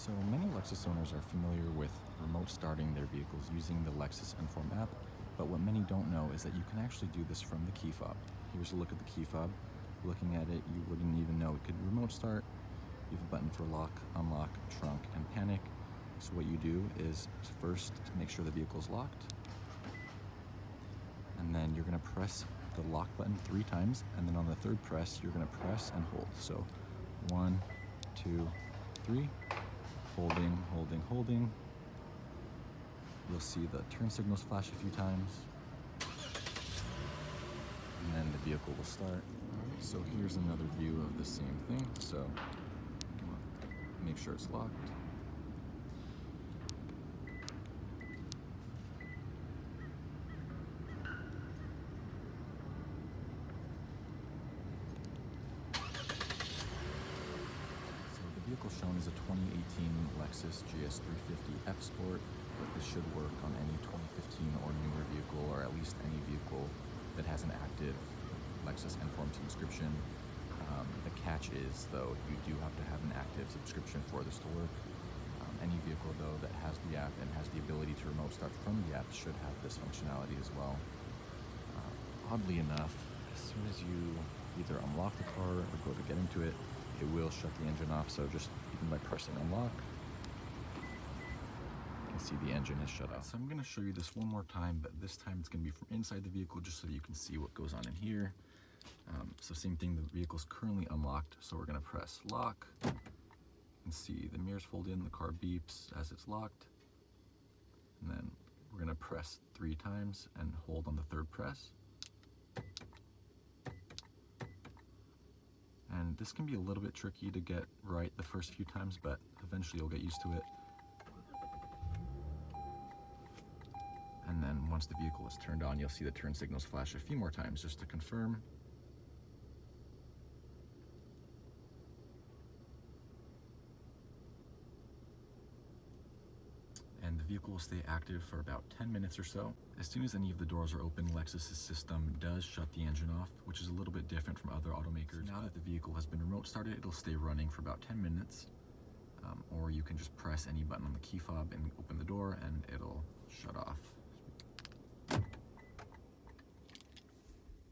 So many Lexus owners are familiar with remote starting their vehicles using the Lexus Inform app, but what many don't know is that you can actually do this from the key fob. Here's a look at the key fob. Looking at it, you wouldn't even know it could remote start. You have a button for lock, unlock, trunk, and panic. So what you do is first make sure the vehicle is locked, and then you're going to press the lock button 3 times, and then on the third press, you're going to press and hold. So 1, 2, 3. Holding, holding, holding. You'll see the turn signals flash a few times, and then the vehicle will start. So here's another view of the same thing. So make sure it's locked. Vehicle shown is a 2018 Lexus GS350 F Sport, but this should work on any 2015 or newer vehicle, or at least any vehicle that has an active Lexus Inform subscription. The catch is, though, you do have to have an active subscription for this to work. Any vehicle, though, that has the app and has the ability to remote start from the app should have this functionality as well. Oddly enough, as soon as you either unlock the car or go to get into it, it will shut the engine off. So just even by pressing unlock, you can see the engine is shut off. So I'm going to show you this one more time, but this time it's going to be from inside the vehicle, just so you can see what goes on in here. So same thing, the vehicle's currently unlocked, so we're going to press lock and see the mirrors fold in, the car beeps as it's locked, and then we're going to press 3 times and hold on the third press. And this can be a little bit tricky to get right the first few times, but eventually you'll get used to it. And then once the vehicle is turned on, you'll see the turn signals flash a few more times just to confirm. And the vehicle will stay active for about 10 minutes or so. As soon as any of the doors are open, Lexus's system does shut the engine off, which is a little bit different from other automakers. So now that the vehicle has been remote started, it'll stay running for about 10 minutes. Or you can just press any button on the key fob and open the door and it'll shut off.